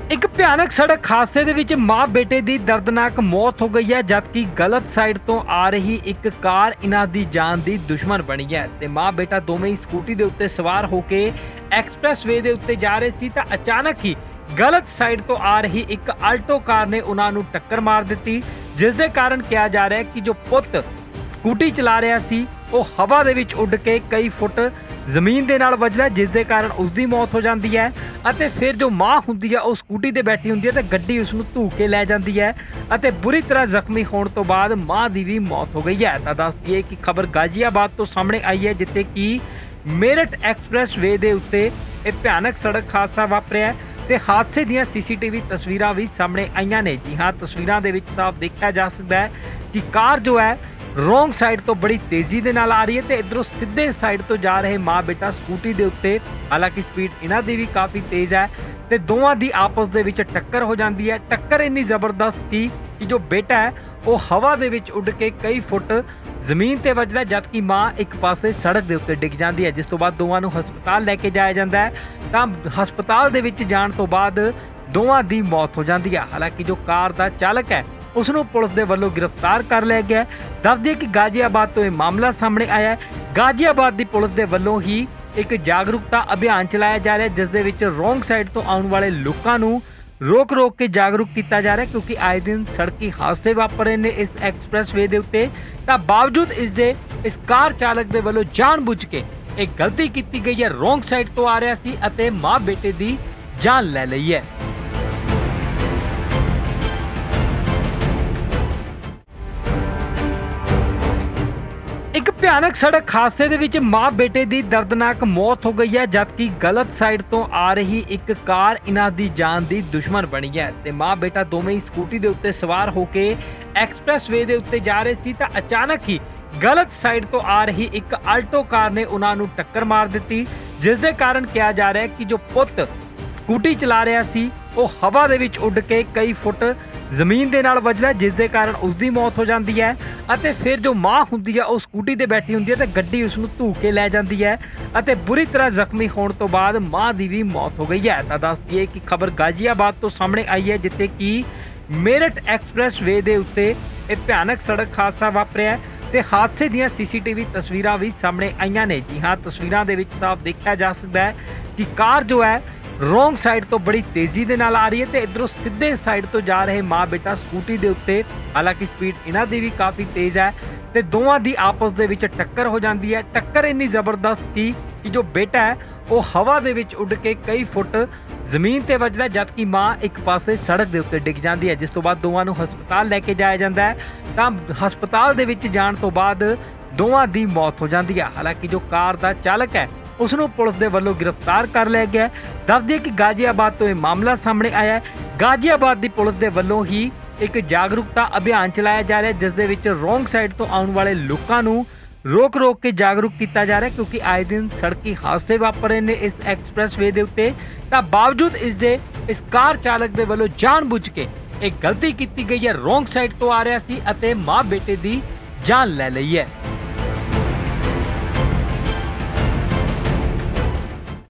एक भयानक सड़क हादसे ਦੇ ਵਿੱਚ ਮਾਂ ਬੇਟੇ ਦੀ ਦਰਦਨਾਕ ਮੌਤ ਹੋ ਗਈ ਹੈ ਜਦਕਿ ਗਲਤ ਸਾਈਡ ਤੋਂ ਆ ਰਹੀ ਇੱਕ ਕਾਰ ਇਹਨਾਂ ਦੀ ਜਾਨ ਦੀ ਦੁਸ਼ਮਣ ਬਣੀ ਹੈ ਤੇ ਮਾਂ ਬੇਟਾ ਦੋਵੇਂ ਹੀ ਸਕੂਟੀ ਦੇ ਉੱਤੇ ਸਵਾਰ ਹੋ ਕੇ ਐਕਸਪ੍ਰੈਸਵੇ ਦੇ ਉੱਤੇ ਜਾ ਰਹੇ ਸੀ ਤਾਂ ਅਚਾਨਕ ਹੀ ਗਲਤ ਸਾਈਡ ਤੋਂ ਆ ਰਹੀ ਇੱਕ ਆਲਟੋ ਕਾਰ ਨੇ ਉਹਨਾਂ ਨੂੰ ਟੱਕਰ ਮਾਰ ਦਿੱਤੀ ਜਿਸ ਦੇ ਕਾਰਨ ਕਿਹਾ ਜਾ ਰਿਹਾ ਹੈ ਕਿ ਜੋ ਪੁੱਤ ਸਕੂਟੀ ਚਲਾ ਰਿਹਾ ਸੀ ਉਹ ਹਵਾ ਦੇ ਵਿੱਚ ਉੱਡ ਕੇ ਕਈ ਫੁੱਟ ਜ਼ਮੀਨ ਦੇ ਨਾਲ ਵੱਜਦਾ ਜਿਸ ਦੇ ਕਾਰਨ ਉਸ ਦੀ ਮੌਤ ਹੋ ਜਾਂਦੀ ਹੈ ਅਤੇ ਫਿਰ ਜੋ ਮਾਂ ਹੁੰਦੀ ਹੈ ਉਹ ਸਕੂਟੀ ਤੇ ਬੈਠੀ ਹੁੰਦੀ ਹੈ ਤੇ ਗੱਡੀ ਉਸ ਨੂੰ ਧੂ ਕੇ ਲੈ ਜਾਂਦੀ ਹੈ ਅਤੇ ਬੁਰੀ ਤਰ੍ਹਾਂ ਜ਼ਖਮੀ ਹੋਣ ਤੋਂ ਬਾਅਦ ਮਾਂ ਦੀ ਵੀ ਮੌਤ ਹੋ ਗਈ ਹੈ। ਤਾਂ ਦੱਸ ਦਈਏ ਕਿ ਖਬਰ ਗਾਜ਼ੀਆਬਾਦ ਤੋਂ ਸਾਹਮਣੇ ਆਈ ਹੈ ਜਿੱਥੇ ਕਿ ਮੇਰਠ ਐਕਸਪ੍ਰੈਸਵੇ ਦੇ ਉੱਤੇ ਇਹ ਭਿਆਨਕ ਸੜਕ ਹਾਦਸਾ ਵਾਪਰਿਆ ਤੇ ਹਾਦਸੇ ਦੀਆਂ ਸੀਸੀਟੀਵੀ ਤਸਵੀਰਾਂ ਵੀ ਸਾਹਮਣੇ ਆਈਆਂ ਨੇ। ਜੀ ਹਾਂ, ਤਸਵੀਰਾਂ ਦੇ ਵਿੱਚ ਸਾਫ਼ ਦੇਖਿਆ ਜਾ ਸਕਦਾ ਹੈ ਕਿ ਕਾਰ ਜੋ ਹੈ ਰੋਂਗ ਸਾਈਡ ਤੋਂ ਬੜੀ ਤੇਜ਼ੀ ਦੇ ਨਾਲ ਆ ਰਹੀ ਹੈ ਤੇ ਇਧਰੋਂ ਸਿੱਧੇ ਸਾਈਡ ਤੋਂ ਜਾ ਰਹੇ ਮਾਂ ਬੇਟਾ ਸਕੂਟੀ ਦੇ ਉੱਤੇ, ਹਾਲਾਂਕਿ ਸਪੀਡ ਇਹਨਾਂ ਦੀ ਵੀ ਕਾਫੀ ਤੇਜ਼ ਹੈ ਤੇ ਦੋਵਾਂ ਦੀ ਆਪਸ ਦੇ ਵਿੱਚ ਟੱਕਰ ਹੋ ਜਾਂਦੀ ਹੈ। ਟੱਕਰ ਇੰਨੀ ਜ਼ਬਰਦਸਤ ਸੀ ਕਿ ਜੋ ਬੇਟਾ ਹੈ ਉਹ ਹਵਾ ਦੇ ਵਿੱਚ ਉੱਡ ਕੇ ਕਈ ਫੁੱਟ ਜ਼ਮੀਨ ਤੇ ਵੱਜਦਾ ਜਦਕਿ ਮਾਂ ਇੱਕ ਪਾਸੇ ਸੜਕ ਦੇ ਉੱਤੇ ਡਿੱਗ ਜਾਂਦੀ ਹੈ ਜਿਸ ਤੋਂ ਬਾਅਦ ਦੋਵਾਂ ਨੂੰ ਹਸਪਤਾਲ ਲੈ ਕੇ ਜਾਇਆ ਜਾਂਦਾ ਹੈ ਤਾਂ ਹਸਪਤਾਲ ਦੇ ਵਿੱਚ ਜਾਣ ਤੋਂ ਬਾਅਦ ਦੋਵਾਂ ਦੀ ਮੌਤ ਹੋ ਜਾਂਦੀ ਹੈ। ਹਾਲਾਂਕਿ ਜੋ ਕਾਰ ਦਾ ਚਾਲਕ ਹੈ ਉਸ ਨੂੰ ਪੁਲਿਸ ਦੇ ਵੱਲੋਂ ਗ੍ਰਿਫਤਾਰ ਕਰ ਲਿਆ ਗਿਆ। ਦੱਸ ਦਈਏ ਕਿ ਗਾਜ਼ੀਆਬਾਦ ਤੋਂ ਇਹ ਮਾਮਲਾ ਸਾਹਮਣੇ ਆਇਆ ਹੈ। ਗਾਜ਼ੀਆਬਾਦ ਦੀ ਪੁਲਿਸ ਦੇ ਵੱਲੋਂ ਹੀ ਇੱਕ ਜਾਗਰੂਕਤਾ ਅਭਿਆਨ ਚਲਾਇਆ ਜਾ ਰਿਹਾ ਜਿਸ ਦੇ ਵਿੱਚ ਰੋਂਗ ਸਾਈਡ ਤੋਂ ਆਉਣ ਵਾਲੇ ਲੋਕਾਂ ਨੂੰ ਰੋਕ ਕੇ ਜਾਗਰੂਕ ਕੀਤਾ ਜਾ ਰਿਹਾ ਕਿਉਂਕਿ ਆਏ ਦਿਨ ਸੜਕੀ ਹਾਦਸੇ ਵਾਪਰ ਰਹੇ ਨੇ ਇਸ ਐਕਸਪ੍ਰੈਸਵੇ ਦੇ ਉੱਤੇ ਤਾਂ ਬਾਵਜੂਦ ਇਸ ਕਾਰ ਚਾਲਕ ਦੇ ਵੱਲੋਂ ਜਾਣਬੁੱਝ ਕੇ ਇਹ ਗਲਤੀ ਕੀਤੀ ਗਈ ਹੈ। ਰੋਂਗ ਸਾਈਡ ਤੋਂ ਆ ਰਿਹਾ ਸੀ ਅਤੇ ਮਾਂ ਬੇਟੇ ਦੀ ਜਾਨ ਲੈ ਲਈ ਹੈ। ਇੱਕ ਭਿਆਨਕ ਸੜਕ ਹਾਦਸੇ ਦੇ ਵਿੱਚ ਮਾਂ ਬੇਟੇ ਦੀ ਦਰਦਨਾਕ ਮੌਤ ਹੋ ਗਈ ਹੈ ਜਦਕਿ ਗਲਤ ਸਾਈਡ ਤੋਂ ਆ ਰਹੀ ਇੱਕ ਕਾਰ ਇਹਨਾਂ ਦੀ ਜਾਨ ਦੀ ਦੁਸ਼ਮਣ ਬਣੀ ਹੈ ਤੇ ਮਾਂ ਬੇਟਾ ਦੋਵੇਂ ਹੀ ਸਕੂਟੀ ਦੇ ਉੱਤੇ ਸਵਾਰ ਹੋ ਕੇ ਐਕਸਪ੍ਰੈਸਵੇ ਦੇ ਉੱਤੇ ਜਾ ਰਹੇ ਸੀ ਤਾਂ ਅਚਾਨਕ ਹੀ ਗਲਤ ਸਾਈਡ ਤੋਂ ਆ ਰਹੀ ਇੱਕ ਆਲਟੋ ਕਾਰ ਨੇ ਉਹਨਾਂ ਨੂੰ ਟੱਕਰ ਮਾਰ ਦਿੱਤੀ ਜਿਸ ਦੇ ਕਾਰਨ ਕਿਹਾ ਜਾ ਰਿਹਾ ਹੈ ਕਿ ਜੋ ਪੁੱਤ ਸਕੂਟੀ ਚਲਾ ਰਿਹਾ ਸੀ ਉਹ ਹਵਾ ਦੇ ਵਿੱਚ ਉੱਡ ਕੇ ਕਈ ਫੁੱਟ ਜ਼ਮੀਨ ਦੇ ਨਾਲ ਵੱਜਦਾ ਜਿਸ ਦੇ ਕਾਰਨ ਉਸ ਦੀ ਮੌਤ ਹੋ ਜਾਂਦੀ ਹੈ ਅਤੇ ਫਿਰ ਜੋ ਮਾਂ ਹੁੰਦੀ ਹੈ ਉਹ ਸਕੂਟੀ ਤੇ ਬੈਠੀ ਹੁੰਦੀ ਹੈ ਤੇ ਗੱਡੀ ਉਸ ਨੂੰ ਧੂ ਕੇ ਲੈ ਜਾਂਦੀ ਹੈ ਅਤੇ ਬੁਰੀ ਤਰ੍ਹਾਂ ਜ਼ਖਮੀ ਹੋਣ ਤੋਂ ਬਾਅਦ ਮਾਂ ਦੀ ਵੀ ਮੌਤ ਹੋ ਗਈ ਹੈ। ਤਾਂ ਦੱਸ ਦਈਏ ਕਿ ਖਬਰ ਗਾਜ਼ੀਆਬਾਦ ਤੋਂ ਸਾਹਮਣੇ ਆਈ ਹੈ ਜਿੱਥੇ ਕਿ ਮੇਰਠ ਐਕਸਪ੍ਰੈਸਵੇ ਦੇ ਉੱਤੇ ਇਹ ਭਿਆਨਕ ਸੜਕ ਹਾਦਸਾ ਵਾਪਰਿਆ ਤੇ ਹਾਦਸੇ ਦੀਆਂ ਸੀਸੀਟੀਵੀ ਤਸਵੀਰਾਂ ਵੀ ਸਾਹਮਣੇ ਆਈਆਂ ਨੇ। ਜੀ ਹਾਂ, ਤਸਵੀਰਾਂ ਦੇ ਵਿੱਚ ਸਾਫ਼ ਦੇਖਿਆ ਜਾ ਸਕਦਾ ਹੈ ਕਿ ਕਾਰ ਜੋ ਹੈ ਰੋਂਗ ਸਾਈਡ ਤੋਂ ਬੜੀ ਤੇਜ਼ੀ ਦੇ ਨਾਲ ਆ ਰਹੀ ਹੈ ਤੇ ਇਧਰੋਂ ਸਿੱਧੇ ਸਾਈਡ ਤੋਂ ਜਾ ਰਹੇ ਮਾਂ ਬੇਟਾ ਸਕੂਟੀ ਦੇ ਉੱਤੇ, ਹਾਲਾਂਕਿ ਸਪੀਡ ਇਹਨਾਂ ਦੀ ਵੀ ਕਾਫੀ ਤੇਜ਼ ਹੈ ਤੇ ਦੋਵਾਂ ਦੀ ਆਪਸ ਦੇ ਵਿੱਚ ਟੱਕਰ ਹੋ ਜਾਂਦੀ ਹੈ। ਟੱਕਰ ਇੰਨੀ ਜ਼ਬਰਦਸਤ ਸੀ ਕਿ ਜੋ ਬੇਟਾ ਹੈ ਉਹ ਹਵਾ ਦੇ ਵਿੱਚ ਉੱਡ ਕੇ ਕਈ ਫੁੱਟ ਜ਼ਮੀਨ ਤੇ ਵੱਜਦਾ ਜਦਕਿ ਮਾਂ ਇੱਕ ਪਾਸੇ ਸੜਕ ਦੇ ਉੱਤੇ ਡਿੱਗ ਜਾਂਦੀ ਹੈ ਜਿਸ ਤੋਂ ਬਾਅਦ ਦੋਵਾਂ ਨੂੰ ਹਸਪਤਾਲ ਲੈ ਕੇ ਜਾਇਆ ਜਾਂਦਾ ਹੈ ਤਾਂ ਹਸਪਤਾਲ ਦੇ ਵਿੱਚ ਜਾਣ ਤੋਂ ਬਾਅਦ ਦੋਵਾਂ ਦੀ ਮੌਤ ਹੋ ਜਾਂਦੀ ਹੈ। ਹਾਲਾਂਕਿ ਜੋ ਕਾਰ ਦਾ ਚਾਲਕ ਹੈ ਉਸ ਨੂੰ ਪੁਲਿਸ ਦੇ ਵੱਲੋਂ ਗ੍ਰਿਫਤਾਰ ਕਰ ਲਿਆ ਗਿਆ। ਦੱਸ ਦਈਏ ਕਿ ਗਾਜ਼ੀਆਬਾਦ ਤੋਂ ਇਹ ਮਾਮਲਾ ਸਾਹਮਣੇ ਆਇਆ ਹੈ। ਗਾਜ਼ੀਆਬਾਦ ਦੀ ਪੁਲਿਸ ਦੇ ਵੱਲੋਂ ਹੀ ਇੱਕ ਜਾਗਰੂਕਤਾ ਅਭਿਆਨ ਚਲਾਇਆ ਜਾ ਰਿਹਾ ਜਿਸ ਦੇ ਵਿੱਚ ਰੋਂਗ ਸਾਈਡ ਤੋਂ ਆਉਣ ਵਾਲੇ ਲੋਕਾਂ ਨੂੰ ਰੋਕ ਕੇ ਜਾਗਰੂਕ ਕੀਤਾ ਜਾ ਰਿਹਾ ਕਿਉਂਕਿ ਆਏ ਦਿਨ ਸੜਕੀ ਹਾਦਸੇ ਵਾਪਰ ਰਹੇ ਨੇ ਇਸ ਐਕਸਪ੍ਰੈਸਵੇ ਦੇ ਉੱਤੇ ਤਾਂ ਬਾਵਜੂਦ ਇਸ ਕਾਰ ਚਾਲਕ ਦੇ ਵੱਲੋਂ ਜਾਣਬੁੱਝ ਕੇ ਇਹ ਗਲਤੀ ਕੀਤੀ ਗਈ ਹੈ। ਰੋਂਗ ਸਾਈਡ ਤੋਂ ਆ ਰਿਹਾ ਸੀ ਅਤੇ ਮਾਂ ਬੇਟੇ ਦੀ ਜਾਨ ਲੈ ਲਈ ਹੈ।